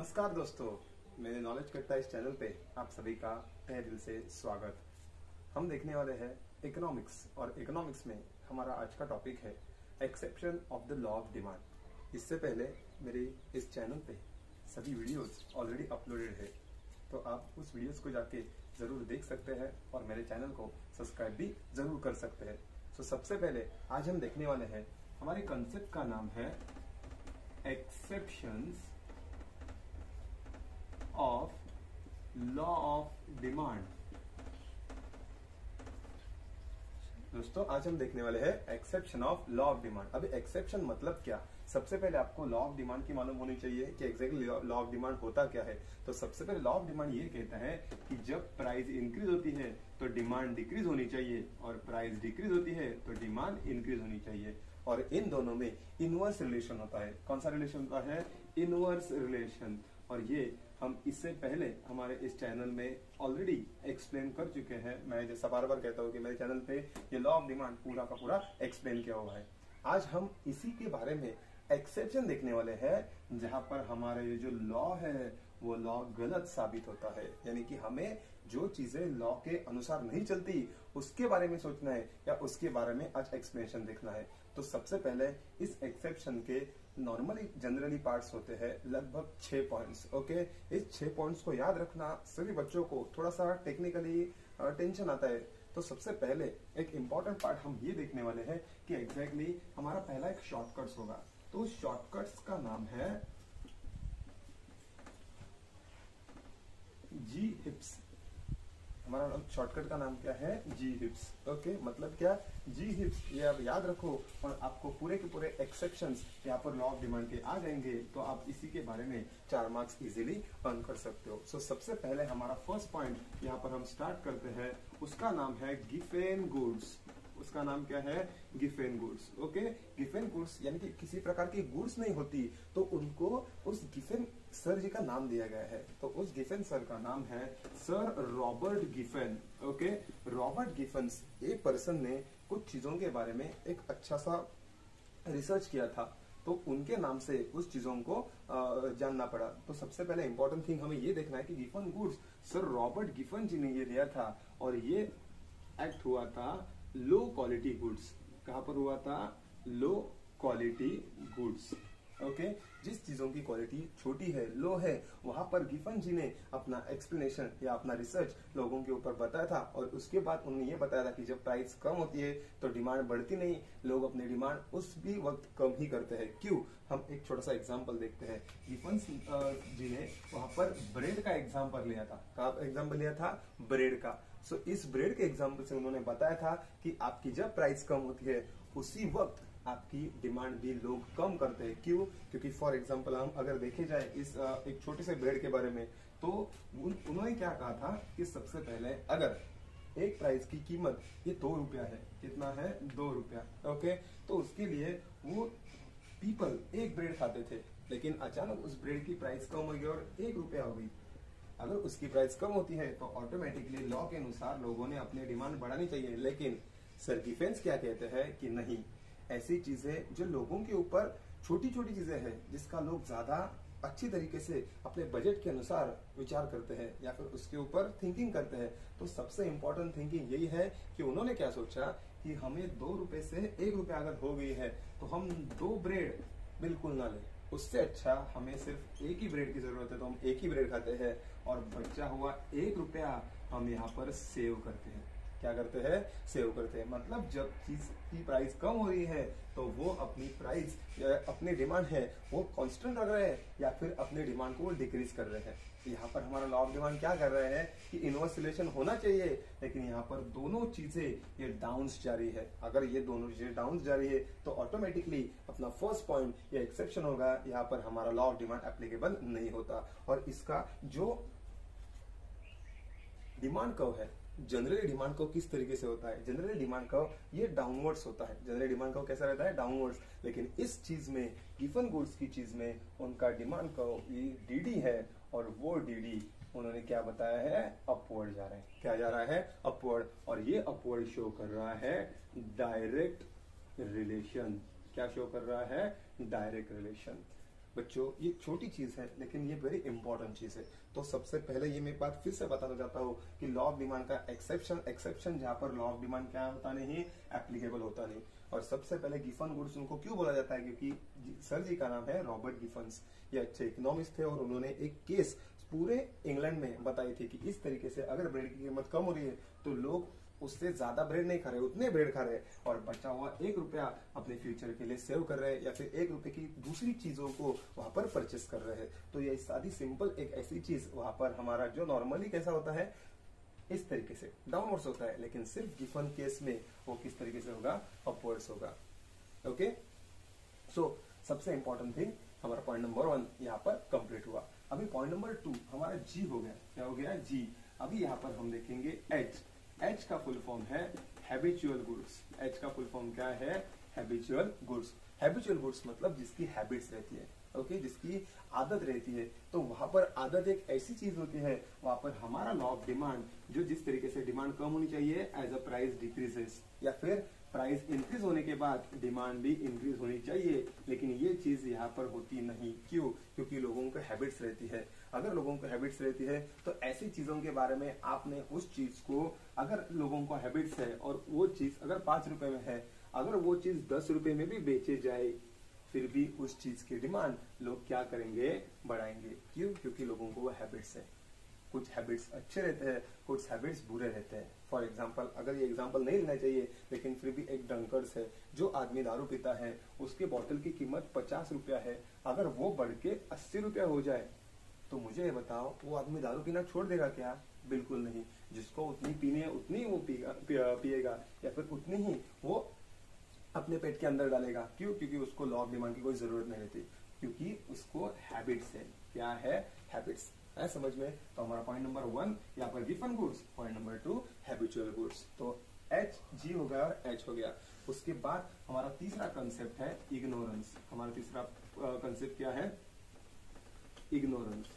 नमस्कार दोस्तों, मेरे नॉलेज कट्टा इस चैनल पे आप सभी का तहे दिल से स्वागत। हम देखने वाले हैं इकोनॉमिक्स और इकोनॉमिक्स में हमारा आज का टॉपिक है exception of the law of demand. इससे पहले मेरे इस चैनल पे सभी वीडियोस ऑलरेडी अपलोडेड है, तो आप उस वीडियोस को जाके जरूर देख सकते हैं और मेरे चैनल को सब्सक्राइब भी जरूर कर सकते हैं। तो सबसे पहले आज हम देखने वाले हैं, हमारे कंसेप्ट का नाम है exceptions of law of demand. दोस्तों आज हम देखने वाले हैं exception of law of demand. अभी एक्सेप्शन मतलब क्या? सबसे पहले आपको लॉ ऑफ डिमांड की मालूम होनी चाहिए कि एग्जैक्टली लॉ ऑफ डिमांड होता क्या है। तो सबसे पहले लॉ ऑफ डिमांड ये कहता है कि जब प्राइस इंक्रीज होती है तो डिमांड डिक्रीज होनी चाहिए, और प्राइस डिक्रीज होती है तो डिमांड इंक्रीज होनी चाहिए, और इन दोनों में इनवर्स रिलेशन होता है। कौन सा रिलेशन होता है? Inverse relation. और ये हम इससे पहले हमारे इस चैनल में ऑलरेडी एक्सप्लेन कर चुके हैं। मैं जैसा बार बार कहता हूँ कि मेरे चैनल पे ये लॉ ऑफ डिमांड पूरा का पूरा एक्सप्लेन किया हुआ है। आज हम इसी के बारे में एक्सेप्शन देखने वाले हैं, जहां पर हमारा ये जो लॉ है वो लॉ गलत साबित होता है। यानी कि हमें जो चीजें लॉ के अनुसार नहीं चलती उसके बारे में सोचना है या उसके बारे में आज एक्सप्लेनेशन देखना है। तो सबसे पहले इस एक्सेप्शन के नॉर्मली जनरली पार्ट्स होते हैं लगभग 6 पॉइंट्स। ओके, इस 6 पॉइंट्स को याद रखना सभी बच्चों को थोड़ा सा टेक्निकली टेंशन आता है। तो सबसे पहले एक इंपॉर्टेंट पार्ट हम ये देखने वाले हैं कि एग्जैक्टली हमारा पहला एक शॉर्टकट्स होगा। तो शॉर्टकट्स का नाम है जी हिप्स। हमारा शॉर्टकट का नाम क्या है? जी हिप्स। ओके, मतलब क्या? जी हिप्स। ये आप याद रखो और आपको पूरे के पूरे एक्सेप्शंस यहाँ पर लॉ ऑफ डिमांड के आ जाएंगे, तो आप इसी के बारे में 4 मार्क्स इजीली अर्न कर सकते हो। सो सबसे पहले हमारा फर्स्ट पॉइंट यहाँ पर हम स्टार्ट करते हैं, उसका नाम है गिफेन गुड्स। उसका नाम क्या है? Giffen goods. Okay, Giffen goods यानी कि किसी प्रकार की गुड्स नहीं होती तो उनको उस गिफेन सर जी का नाम दिया गया है। तो उस गिफेन सर का नाम है sir Robert Giffen. Okay, Robert Giffen एक पर्सन ने कुछ चीजों के बारे में एक अच्छा सा रिसर्च किया था, तो उनके नाम से उस चीजों को जानना पड़ा। तो सबसे पहले इंपॉर्टेंट थिंग हमें ये देखना है कि Giffen goods sir Robert Giffen ji ने ये दिया था, और ये एक्ट हुआ था लो क्वालिटी गुड्स। कहां पर हुआ था? Low quality goods. ओके, जिस चीजों की क्वालिटी छोटी है, लो है, वहां पर गिफेन जी ने अपना एक्सप्लेनेशन या अपना रिसर्च लोगों के ऊपर बताया था, और उसके बाद उन्होंने ये बताया था कि जब प्राइस कम होती है तो डिमांड बढ़ती नहीं, लोग अपनी डिमांड उस भी वक्त कम ही करते हैं। क्यों? हम एक छोटा सा एग्जाम्पल देखते हैं। गिफेन जी ने वहां पर ब्रेड का एग्जाम्पल लिया था। कहा एग्जाम्पल लिया था? ब्रेड का। सो इस ब्रेड के एग्जाम्पल से उन्होंने बताया था कि आपकी जब प्राइस कम होती है उसी वक्त आपकी डिमांड भी लोग कम करते हैं। क्यों? क्योंकि फॉर एग्जांपल हम अगर देखे जाए इस एक छोटे से ब्रेड के बारे में, तो उन्होंने क्या कहा था कि सबसे पहले अगर एक प्राइस की कीमत ये 2 रुपया है, कितना है? 2 रुपया। ओके, तो उसके लिए वो पीपल एक ब्रेड खाते थे, लेकिन अचानक उस ब्रेड की प्राइस कम हो गई और 1 रुपया हो गई। अगर उसकी प्राइस कम होती है तो ऑटोमेटिकली लॉ के अनुसार लोगों ने अपनी डिमांड बढ़ानी चाहिए, लेकिन सर गिफेन क्या कहते हैं कि नहीं, ऐसी चीजें जो लोगों के ऊपर छोटी छोटी चीजें हैं जिसका लोग ज्यादा अच्छी तरीके से अपने बजट के अनुसार विचार करते हैं या फिर उसके ऊपर थिंकिंग करते हैं, तो सबसे इंपॉर्टेंट थिंकिंग यही है कि उन्होंने क्या सोचा कि हमें 2 रुपए से 1 रुपया अगर हो गई है तो हम 2 ब्रेड बिल्कुल ना लें, उससे अच्छा हमें सिर्फ एक ही ब्रेड की जरूरत है तो हम एक ही ब्रेड खाते हैं, और बचा हुआ 1 रुपया हम यहाँ पर सेव करते हैं। क्या करते हैं? सेव करते हैं। मतलब जब चीज की प्राइस कम हो रही है तो वो अपनी प्राइस अपनी डिमांड है वो कांस्टेंट रख रहे हैं या फिर अपनी डिमांड को वो डिक्रीज कर रहे हैं। तो यहाँ पर हमारा लॉ ऑफ डिमांड क्या कर रहे हैं कि इनवर्स रिलेशन होना चाहिए, लेकिन यहाँ पर दोनों चीजें ये डाउन्स जारी है। अगर ये दोनों चीजें डाउन्स जारी है तो ऑटोमेटिकली अपना फर्स्ट पॉइंट ये एक्सेप्शन होगा, यहाँ पर हमारा लॉ ऑफ डिमांड एप्लीकेबल नहीं होता। और इसका जो डिमांड कर्व है, जनरली डिमांड कर्व किस तरीके से होता है? जनरली डिमांड कर्व ये डाउनवर्ड्स होता है। जनरली डिमांड कर्व कैसा रहता है? डाउनवर्ड्स। लेकिन इस चीज में गिफेन गुड्स की चीज में उनका डिमांड कर्व ये डीडी है, और वो डीडी उन्होंने क्या बताया है? अपवर्ड जा रहे हैं। क्या जा रहा है? अपवर्ड। और ये अपवर्ड शो कर रहा है डायरेक्ट रिलेशन। क्या शो कर रहा है? Direct relation. बच्चों ये छोटी चीज है लेकिन ये वेरी इंपॉर्टेंट चीज है। तो सबसे पहले ये मैं बात फिर से बताना चाहता हूँ कि लॉ ऑफ डिमांड का एक्सेप्शन जहाँ पर लॉ ऑफ डिमांड क्या होता नहीं, एप्लीकेबल होता नहीं। और सबसे पहले गिफन गुड्स उनको क्यों बोला जाता है, क्योंकि सर जी का नाम है रॉबर्ट गिफन्स। ये अच्छे इकोनॉमिस्ट थे और उन्होंने एक केस पूरे इंग्लैंड में बताई थी कि इस तरीके से अगर ब्रेड की कीमत कम हो रही है तो लोग उससे ज्यादा ब्रेड नहीं खा रहे, उतने ब्रेड खा रहे और बचा हुआ 1 रुपया अपने फ्यूचर के लिए सेव कर रहे हैं या फिर 1 रुपए की दूसरी चीजों को वहां पर परचेस कर रहे हैं। तो ये सादी सिंपल एक ऐसी चीज वहां पर हमारा जो नॉर्मली कैसा होता है इस तरीके से डाउनवर्ड्स होता है, लेकिन सिर्फ गिफन केस में वो किस तरीके से होगा, अपवर्ड्स होगा। ओके, सो सबसे इंपॉर्टेंट थिंग हमारा पॉइंट नंबर 1 यहाँ पर कंप्लीट हुआ। अभी पॉइंट नंबर 2 हमारा जी हो गया। क्या हो गया, जी। अभी यहाँ पर हम देखेंगे एच। एच का फुल फॉर्म है हैबिचुअल गुड्स। एच का फुल फॉर्म क्या है, हैबिचुअल गुड्स। हैबिचुअल गुड्स मतलब जिसकी हैबिट्स रहती है, ओके, जिसकी आदत रहती है। तो वहां पर आदत एक ऐसी चीज होती है, वहां पर हमारा लॉ ऑफ डिमांड जो जिस तरीके से डिमांड कम होनी चाहिए एज अ प्राइस डिक्रीजेस, या फिर प्राइस इंक्रीज होने के बाद डिमांड भी इंक्रीज होनी चाहिए, लेकिन ये चीज यहाँ पर होती नहीं। क्यों, क्योंकि लोगों को हैबिट्स रहती है। अगर लोगों को हैबिट्स रहती है तो ऐसी चीजों के बारे में आपने उस चीज को, अगर लोगों को हैबिट्स है और वो चीज अगर 5 रुपए में है, अगर वो चीज 10 रुपए में भी बेचे जाए फिर भी उस चीज की डिमांड लोग क्या करेंगे, बढ़ाएंगे। क्यों, क्योंकि लोगों को वो हैबिट्स है। कुछ हैबिट्स अच्छे रहते हैं, कुछ हैबिट्स बुरे रहते हैं। फॉर एग्जाम्पल, अगर ये एग्जाम्पल नहीं लेना चाहिए लेकिन फिर भी एक डंकर्स है, जो आदमी दारू पीता है, उसके बोतल की कीमत 50 रुपया है, अगर वो बढ़ के 80 रुपया हो जाए तो मुझे ये बताओ वो आदमी दारू पीना छोड़ देगा क्या? बिल्कुल नहीं। जिसको उतनी पीनी है उतनी वो पिएगा या फिर उतनी ही वो अपने पेट के अंदर डालेगा। क्यों, क्योंकि उसको लॉ ऑफ डिमांड की कोई जरूरत नहीं रहती, क्योंकि उसको हैबिट्स है। क्या है, हैबिट्स है। समझ में? तो हमारा पॉइंट नंबर 1 यहाँ पर given goods, point number 2 habitual goods. तो एच, जी हो गया और एच हो गया। उसके बाद हमारा तीसरा कंसेप्ट है इग्नोरेंस। हमारा तीसरा कंसेप्ट क्या है, इग्नोरेंस।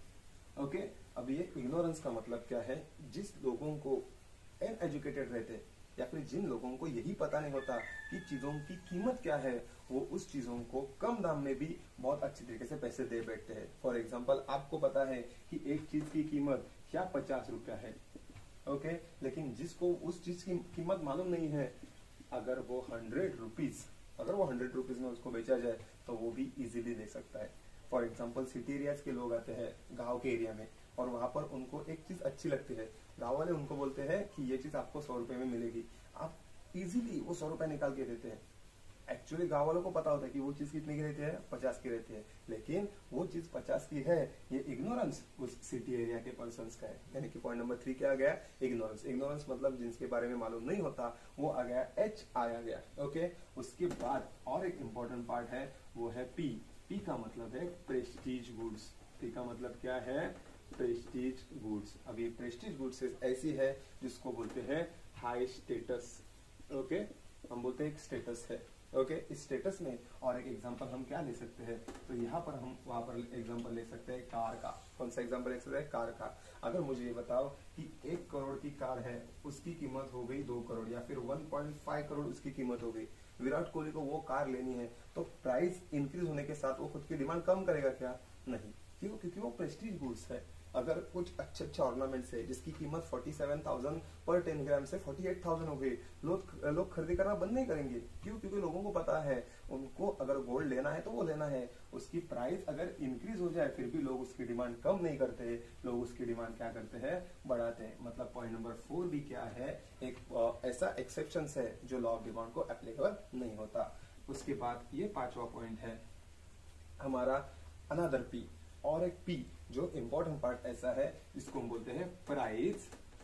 ओके, अब ये इग्नोरेंस का मतलब क्या है, जिस लोगों को अनएजुकेटेड रहते या फिर जिन लोगों को यही पता नहीं होता कि चीजों की कीमत क्या है, वो उस चीजों को कम दाम में भी बहुत अच्छी तरीके से पैसे दे बैठते हैं। फॉर एग्जाम्पल, आपको पता है कि एक चीज की कीमत क्या 50 रुपया है, ओके, लेकिन जिसको उस चीज की कीमत मालूम नहीं है, अगर वो 100 रुपीज, अगर वो 100 रुपीज में उसको बेचा जाए तो वो भी इजीली ले सकता है। फॉर एग्जाम्पल, सिटी एरियाज के लोग आते हैं गांव के एरिया में और वहां पर उनको एक चीज अच्छी लगती है, गांव वाले उनको बोलते हैं कि ये चीज आपको 100 रुपए में मिलेगी, आप इजीली वो 100 रुपए निकाल के देते हैं। एक्चुअली गांव वालों को पता होता है कि वो चीज कितने की रहती है, 50 की रहती है, लेकिन वो चीज 50 की है, ये इग्नोरेंस उस सिटी एरिया के पर्संस का है। यानी कि पॉइंट नंबर 3 क्या आ गया, इग्नोरेंस। इग्नोरेंस मतलब जिनके बारे में मालूम नहीं होता, वो आ गया, एच आया गया। ओके, उसके बाद और एक इंपॉर्टेंट पार्ट है, वो है पी। पी का मतलब है प्रेस्टीज गुड्स। पी का मतलब क्या है, प्रेस्टीज गुड्स। अब ये प्रेस्टीज गुड्स ऐसी है जिसको बोलते हैं हाई स्टेटस। ओके, हम बोलते हैं एक स्टेटस है। ओके, इस स्टेटस में और एक एग्जांपल हम क्या ले सकते हैं, तो यहाँ पर हम वहां पर एग्जांपल ले सकते हैं कार का। कौन सा एग्जांपल ले सकते हैं, कार का। अगर मुझे ये बताओ कि 1 करोड़ की कार है, उसकी कीमत हो गई 2 करोड़ या फिर 1.5 करोड़ उसकी कीमत हो गई, विराट कोहली को वो कार लेनी है, तो प्राइस इंक्रीज होने के साथ वो खुद की डिमांड कम करेगा क्या? नहीं। क्यों? क्योंकि वो प्रेस्टीज गुड्स है। अगर कुछ अच्छे ऑर्नामेंट्स है जिसकी कीमत 47,000 पर 10 ग्राम से 48,000 हो गई, लोग खरीदी करना बंद नहीं करेंगे। क्यों? क्योंकि लोगों को पता है उनको अगर गोल्ड लेना है तो वो लेना है। उसकी प्राइस अगर इंक्रीज हो जाए फिर भी लोग उसकी डिमांड कम नहीं करते, लोग उसकी डिमांड क्या करते हैं, बढ़ाते हैं। मतलब पॉइंट नंबर 4 भी क्या है, एक ऐसा एक्सेप्शन है जो लॉ ऑफ डिमांड को एप्लीकेबल नहीं होता। उसके बाद ये 5वां पॉइंट है हमारा अनदर पी। और एक पी जो इंपॉर्टेंट पार्ट ऐसा है जिसको हम बोलते हैं प्राइस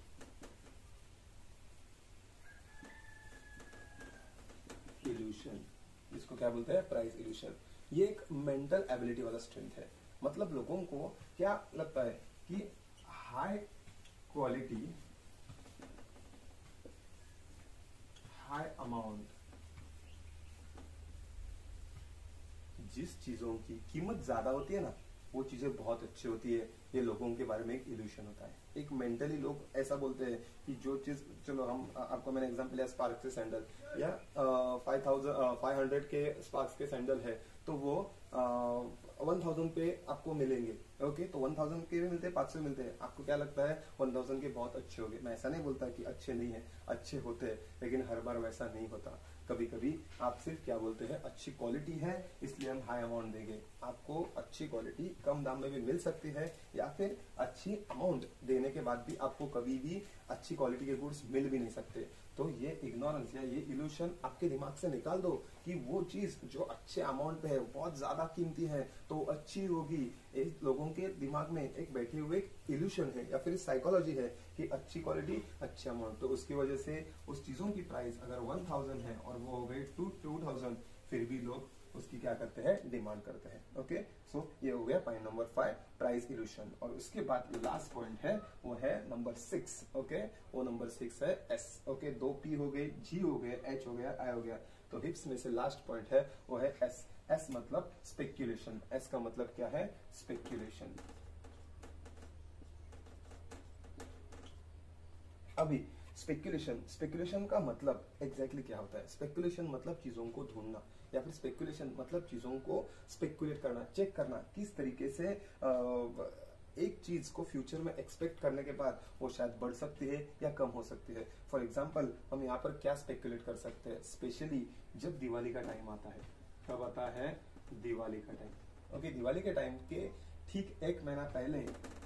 इल्यूशन। इसको क्या बोलते हैं, प्राइस इल्यूशन। ये एक मेंटल एबिलिटी वाला स्ट्रेंथ है। मतलब लोगों को क्या लगता है कि हाई क्वालिटी, हाई अमाउंट, जिस चीजों की कीमत ज्यादा होती है ना, वो चीजें बहुत अच्छी होती है, ये लोगों के बारे में एक इल्यूशन होता है। एक मेंटली लोग ऐसा बोलते हैं कि जो चीज, चलो हम आपको मैंने एग्जांपल लिया स्पार्क से सैंडल, या 500 के स्पार्क्स के सैंडल है तो वो 1000 पे आपको मिलेंगे। ओके, तो 1000 के भी मिलते हैं, 500 मिलते हैं, आपको क्या लगता है 1000 के बहुत अच्छे हो गए। मैं ऐसा नहीं बोलता कि अच्छे नहीं है, अच्छे होते हैं, लेकिन हर बार वैसा नहीं होता। कभी कभी आप सिर्फ क्या बोलते हैं, अच्छी क्वालिटी है इसलिए हम हाई अमाउंट देंगे। आपको अच्छी क्वालिटी कम दाम में भी मिल सकती है, या फिर अच्छी अमाउंट देने के बाद भी आपको कभी भी अच्छी क्वालिटी के गुड्स मिल भी नहीं सकते। तो ये इग्नोरेंस या ये इल्यूशन आपके दिमाग से निकाल दो कि वो चीज जो अच्छे अमाउंट पे है, बहुत ज्यादा कीमती है, तो अच्छी होगी। एक लोगों के दिमाग में एक बैठे हुए एक इल्यूशन है या फिर साइकोलॉजी है कि अच्छी क्वालिटी अच्छे अमाउंट, तो उसकी वजह से उस चीजों की प्राइस अगर 1000 है और वो हो गई 2000, फिर भी लोग उसकी क्या करते हैं, डिमांड करते हैं। ओके, सो ये हो गया पॉइंट नंबर 5, प्राइस इल्यूशन। और उसके बाद जो लास्ट पॉइंट है वो है नंबर 6। ओके, वो नंबर 6 है एस। ओके, 2 पी हो गए, जी हो गए, एच हो गया, आई हो गया, तो हिप्स में से लास्ट पॉइंट है वो है एस। एस मतलब स्पेक्यूलेशन। एस का मतलब क्या है, स्पेक्यूलेशन। अभी स्पेकुलेशन का मतलब एग्जैक्टली क्या होता है? स्पेकुलेशन मतलब चीजों को ढूंढना, या फिर स्पेकुलेशन मतलब चीजों को स्पेकुलेट करना, चेक करना किस तरीके से एक चीज को फ्यूचर में एक्सपेक्ट करने के बाद वो शायद बढ़ सकती है या कम हो सकती है। फॉर एग्जाम्पल हम यहाँ पर क्या स्पेकुलेट कर सकते हैं, स्पेशली जब दिवाली का टाइम आता है। कब आता है? दिवाली का टाइम। ओके, दिवाली के टाइम के ठीक 1 महीना पहले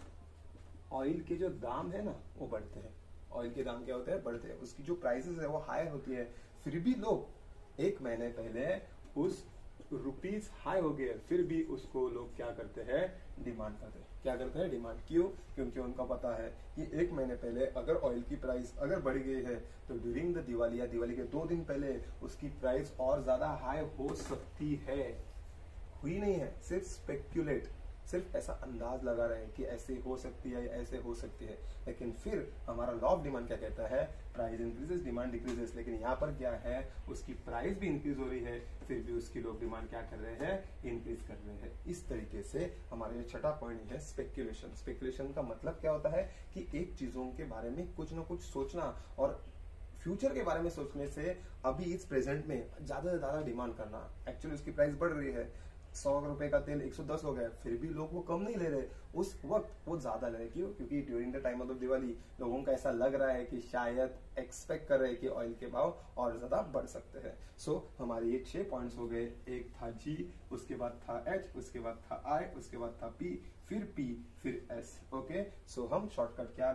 ऑयल के जो दाम है ना वो बढ़ते हैं। ऑयल के दाम क्या होते हैं, बढ़ते हैं। उसकी जो प्राइसेस है वो हाई होती है, फिर भी लोग 1 महीने पहले उस रुपीज हाई हो गए, फिर भी उसको लोग क्या करते हैं, डिमांड करते हैं। क्या करते हैं, डिमांड। क्यों? क्योंकि उनको पता है कि 1 महीने पहले अगर ऑयल की प्राइस अगर बढ़ गई है तो ड्यूरिंग द दिवाली या दिवाली के 2 दिन पहले उसकी प्राइस और ज्यादा हाई हो सकती है। हुई नहीं है, सिर्फ स्पेक्यूलेट, सिर्फ ऐसा अंदाज लगा रहे हैं कि ऐसे हो सकती है, ऐसे हो सकती है। लेकिन फिर हमारा लॉ ऑफ डिमांड क्या कहता है, प्राइस इंक्रीजेस डिमांड डिक्रीजेस। लेकिन यहाँ पर क्या है, उसकी प्राइस भी इंक्रीज हो रही है, फिर भी उसकी लोग डिमांड क्या कर रहे हैं, इंक्रीज कर रहे हैं। इस तरीके से हमारा जो छठा पॉइंट है स्पेक्यूलेशन। स्पेक्यूलेशन का मतलब क्या होता है कि एक चीजों के बारे में कुछ ना कुछ सोचना, और फ्यूचर के बारे में सोचने से अभी इस प्रेजेंट में ज्यादा से ज्यादा डिमांड करना। एक्चुअली उसकी प्राइस बढ़ रही है, 100 रुपए का तेल 110 हो गया, फिर भी लोग वो कम नहीं ले रहे, उस वक्त वो ज्यादा ले रहे। क्यों? क्योंकि during the time of the Diwali लोगों का ऐसा लग रहा है कि शायद एक्सपेक्ट कर रहे हैं कि ऑयल के भाव और ज्यादा बढ़ सकते हैं। सो हमारे ये 6 पॉइंट्स हो गए। एक था जी, उसके बाद था एच, उसके बाद था आई, उसके बाद था पी, फिर पी, फिर एस। ओके, सो हम शॉर्टकट क्या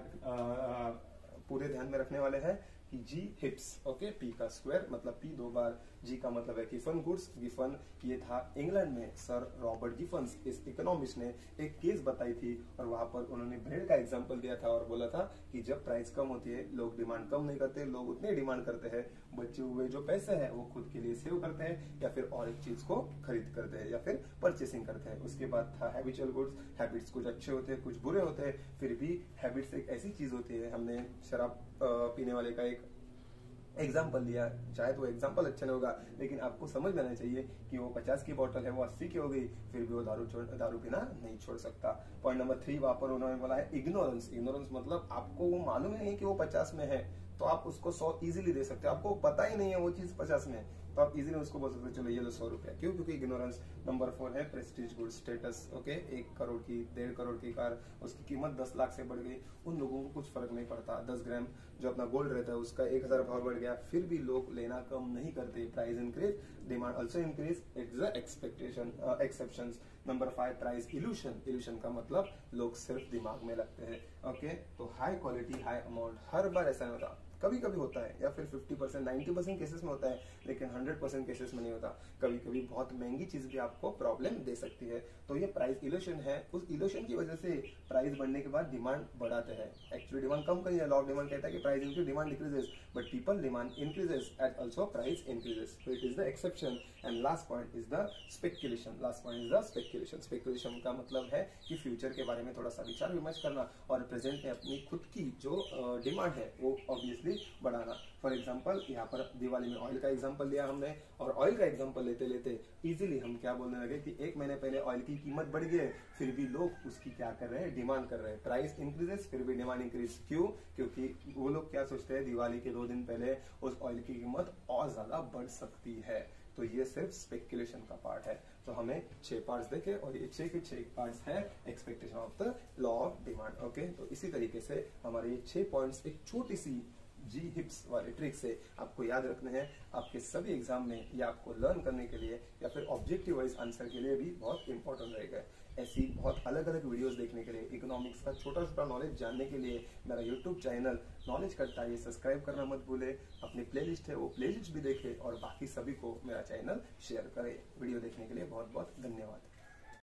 पूरे ध्यान में रखने वाले हैं कि जी हिप्स। ओके, पी का स्क्वायर मतलब पी 2 बार, जी का मतलब है गिफन गुड्स। गिफन ये था इंग्लैंड में सर रॉबर्ट गिफन्स, इस इकोनॉमिस्ट ने एक केस बताई थी और वहां पर उन्होंने ब्रेड का एग्जांपल दिया था और बोला था कि जब प्राइस कम होती है लोग डिमांड कम नहीं करते, लोग उतने डिमांड करते हैं, बचे हुए जो पैसे हैं वो खुद के लिए सेव करते हैं या फिर और एक चीज को खरीद करते हैं या फिर परचेसिंग करते हैं। उसके बाद था हैबिचुअल गुड्स। हैबिट्स कुछ अच्छे होते हैं, कुछ बुरे होते हैं, फिर भी हैबिट्स एक ऐसी चीज होती है। हमने शराब पीने वाले का एक एग्जाम्पल दिया, शायद वो एग्जाम्पल अच्छा नहीं होगा, लेकिन आपको समझ में आना चाहिए कि वो 50 की बोतल है, वो 80 की हो गई, फिर भी वो दारू पीना नहीं छोड़ सकता। पॉइंट नंबर 3 वहां पर उन्होंने बोला है इग्नोरेंस। इग्नोरेंस मतलब आपको वो मालूम ही नहीं कि वो 50 में है, तो आप उसको 100 इजीली दे सकते हो। आपको पता ही नहीं है वो चीज 50 में है, तो आप इजीली उसको बोल सकते हो चलो ये लो 100 रुपया। क्यों? क्योंकि इग्नोरेंस। नंबर 4 है prestige good status. Okay, 1 crore की 1.5 करोड़ की कार, उसकी कीमत 10 लाख से बढ़ गई, उन लोगों को कुछ फर्क नहीं पड़ता। 10 ग्राम जो अपना गोल्ड रहता है उसका 1000 भाव बढ़ गया, फिर भी लोग लेना कम नहीं करते। Price increase, demand also increase, it's the expectation exception. Number 5 price illusion. Illusion का मतलब लोग सिर्फ दिमाग में लगते हैं। ओके, तो हाई क्वालिटी हाई अमाउंट हर बार ऐसा नहीं होता, कभी कभी होता है, या फिर 50% 90% केसेस में होता है, लेकिन 100% केसेस में नहीं होता। कभी कभी बहुत महंगी चीज भी आपको प्रॉब्लम दे सकती है। तो ये प्राइस इल्यूशन है। उस इल्यूशन की वजह से प्राइस बढ़ने के बाद डिमांड बढ़ाते हैं। एक्चुअली डिमांड कम करिए, लॉ ऑफ डिमांड कहता है कि price increase demand decreases, but people demand increases and also price increases. So it is the exception and last point is the speculation. Last point is the speculation. Speculation का मतलब है कि future के बारे में थोड़ा सा विचार विमर्श करना और प्रेजेंट में अपनी खुद की जो डिमांड है वो ऑब्वियसली भी बढ़ाना। फॉर एग्जाम्पल यहाँ पर दिवाली में ऑयल का एग्जाम्पल लिया हमने, और ऑयल का एग्जाम्पल लेते लेते इजीली हम क्या बोलने लगे कि 1 महीने पहले ऑयल की कीमत बढ़ गई है, फिर भी लोग उसकी क्या कर रहे हैं, डिमांड कर रहे हैं। प्राइस इंक्रीजेस फिर भी डिमांड इंक्रीज। क्यों? क्योंकि वो लोग क्या सोचते हैं, दिवाली के 2 दिन पहले उस ऑयल की कीमत और ज्यादा बढ़ सकती है। तो ये सिर्फ स्पेकुलेशन का पार्ट है। तो हमें 6 पार्ट्स देखे और ये 6 के 6 पार्ट्स है expectation of the law of demand. Okay, तो इसी तरीके से हमारे ये 6 पॉइंट्स एक छोटी सी जी हिप्स वाले ट्रिक से आपको याद रखने हैं। आपके सभी एग्जाम में या आपको लर्न करने के लिए या फिर ऑब्जेक्टिव वाइज आंसर के लिए भी बहुत इंपॉर्टेंट रहेगा। ऐसी बहुत अलग अलग वीडियोस देखने के लिए, इकोनॉमिक्स का छोटा छोटा नॉलेज जानने के लिए मेरा यूट्यूब चैनल नॉलेज करता है, सब्सक्राइब करना मत भूले। अपनी प्लेलिस्ट है वो प्लेलिस्ट भी देखें और बाकी सभी को मेरा चैनल शेयर करें। वीडियो देखने के लिए बहुत बहुत धन्यवाद।